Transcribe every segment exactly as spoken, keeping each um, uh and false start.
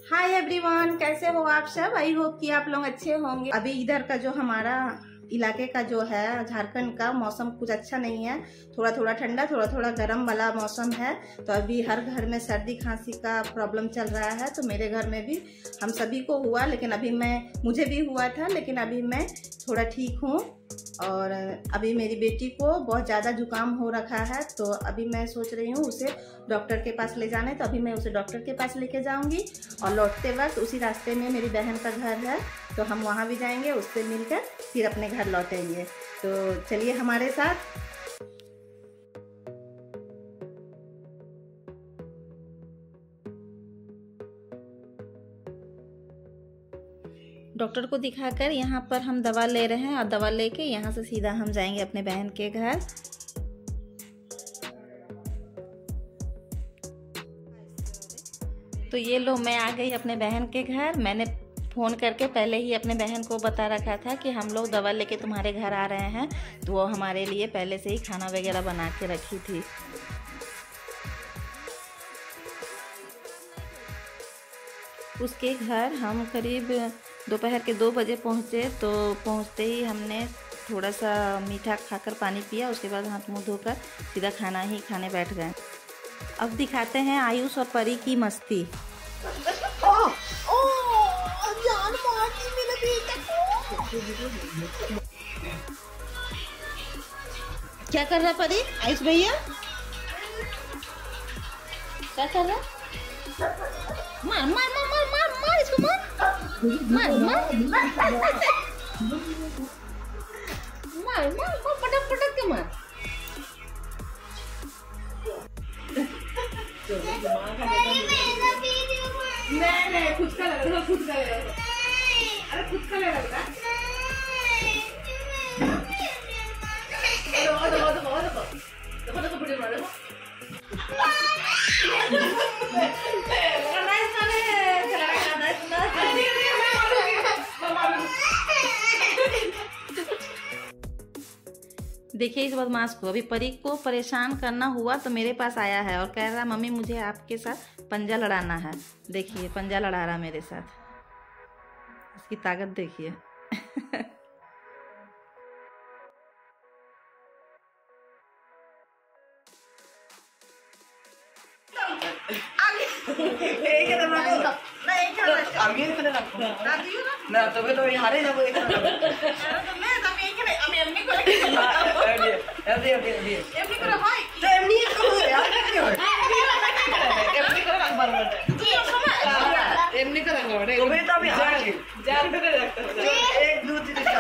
Hi everyone, कैसे हो आप सब। आई होप कि आप लोग अच्छे होंगे। अभी इधर का जो हमारा इलाके का जो है झारखंड का मौसम कुछ अच्छा नहीं है। थोड़ा थोड़ा ठंडा थोड़ा थोड़ा गर्म वाला मौसम है। तो अभी हर घर में सर्दी खांसी का प्रॉब्लम चल रहा है। तो मेरे घर में भी हम सभी को हुआ, लेकिन अभी मैं मुझे भी हुआ था, लेकिन अभी मैं थोड़ा ठीक हूँ। और अभी मेरी बेटी को बहुत ज़्यादा जुकाम हो रखा है। तो अभी मैं सोच रही हूँ उसे डॉक्टर के पास ले जाने। तो अभी मैं उसे डॉक्टर के पास लेके जाऊँगी और लौटते वक्त उसी रास्ते में मेरी बहन का घर है, तो हम वहाँ भी जाएंगे, उससे मिलकर फिर अपने घर लौटेंगे। तो चलिए हमारे साथ। डॉक्टर को दिखाकर यहाँ पर हम दवा ले रहे हैं और दवा लेके यहाँ से सीधा हम जाएंगे अपने बहन के घर। तो ये लो, मैं आ गई अपने बहन के घर। मैंने फ़ोन करके पहले ही अपने बहन को बता रखा था कि हम लोग दवा लेके तुम्हारे घर आ रहे हैं। तो वो हमारे लिए पहले से ही खाना वगैरह बना के रखी थी। उसके घर हम करीब दोपहर के दो बजे पहुँचे। तो पहुँचते ही हमने थोड़ा सा मीठा खाकर पानी पिया। उसके बाद हाथ मुँह धोकर सीधा खाना ही खाने बैठ गए। अब दिखाते हैं आयुष और परी की मस्ती। ओ, ओ, जान मारी मेरे बेटे को। क्या कर रहा परी? आयुष भैया क्या कर रहा? मार मार मार मार मार मार इसको, मार मार मार मार मार पटक पटक के मार। नहीं नहीं, खुद का लग रहा, खुद का लग रहा। अरे खुद का लग रहा। देखो देखो देखो देखो देखो देखो वीडियो बना देखो। देखिए इस बदमाश को। अभी परी को परेशान करना हुआ तो मेरे पास आया है और कह रहा मम्मी मुझे आपके साथ पंजा लड़ाना है। देखिए पंजा लड़ा रहा मेरे साथ। इसकी ताकत देखिए। না তবে তো হারে যাবো এমনি করে তবে তো আমি হারছি জাল ধরে রাখতে হবে। এক দু তিন চার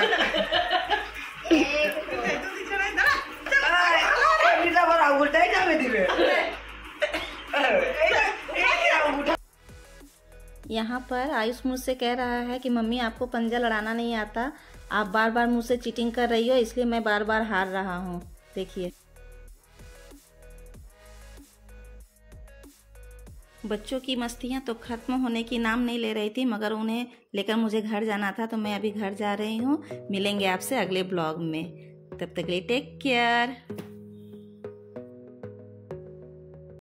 এমনি তো আবার আঙুলটাই যাবে দিবে। यहाँ पर आयुष मुझसे कह रहा है कि मम्मी आपको पंजा लड़ाना नहीं आता, आप बार बार मुझसे चीटिंग कर रही हो, इसलिए मैं बार बार हार रहा हूँ। देखिए बच्चों की मस्तियाँ तो ख़त्म होने की नाम नहीं ले रही थी, मगर उन्हें लेकर मुझे घर जाना था। तो मैं अभी घर जा रही हूँ। मिलेंगे आपसे अगले ब्लॉग में, तब तक के लिए टेक केयर।